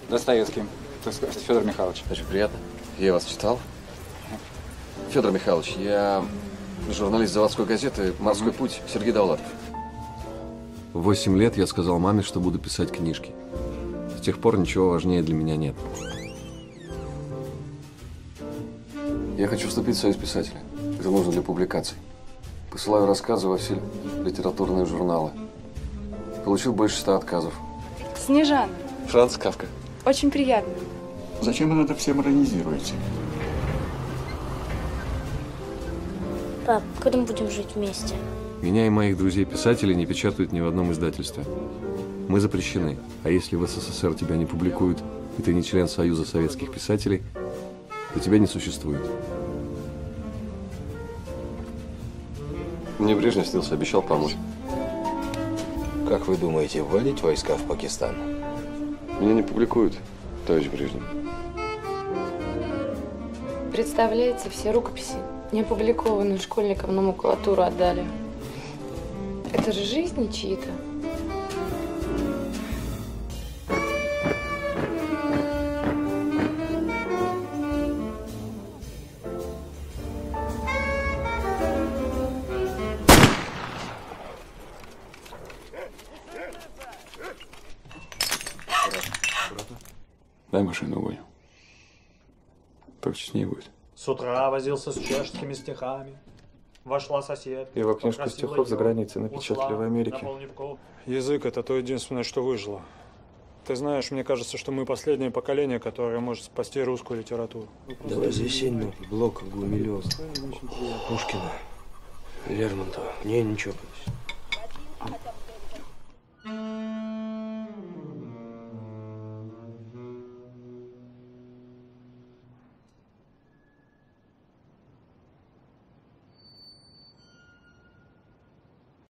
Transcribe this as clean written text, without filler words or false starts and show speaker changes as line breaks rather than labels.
Достоевский, так сказать, Федор Михайлович.
Очень приятно. Я вас читал. Федор Михайлович, я журналист заводской газеты «Морской путь» Сергей Довлатов. В 8 лет я сказал маме, что буду писать книжки. С тех пор ничего важнее для меня нет. Я хочу вступить в союз писателей. Это нужно для публикаций. Посылаю рассказы во все литературные журналы. Получил больше 100 отказов.
Снежана.
Франц Кафка.
Очень приятно.
Зачем вы это всем иронизируете?
Пап, когда мы будем жить вместе?
Меня и моих друзей-писателей не печатают ни в одном издательстве. Мы запрещены. А если в СССР тебя не публикуют, и ты не член Союза советских писателей, то тебя не существует. Мне Брежнев снился, обещал помочь.
Как вы думаете, вводить войска в Пакистан?
Меня не публикуют, товарищ Брежнев.
Представляете, все рукописи, не опубликованные школьникам, на макулатуру отдали. Это же жизни чьи-то.
Дай машину угоню. Так честнее будет.
С утра возился с чешскими стихами. Вошла соседка.
Его книжку стихов за границей напечатали в Америке.
Язык – это то единственное, что выжило. Ты знаешь, мне кажется, что мы последнее поколение, которое может спасти русскую литературу.
Да Вознесенский, Блока, Гумилёва, Пушкина, Лермонтова. Не, ничего.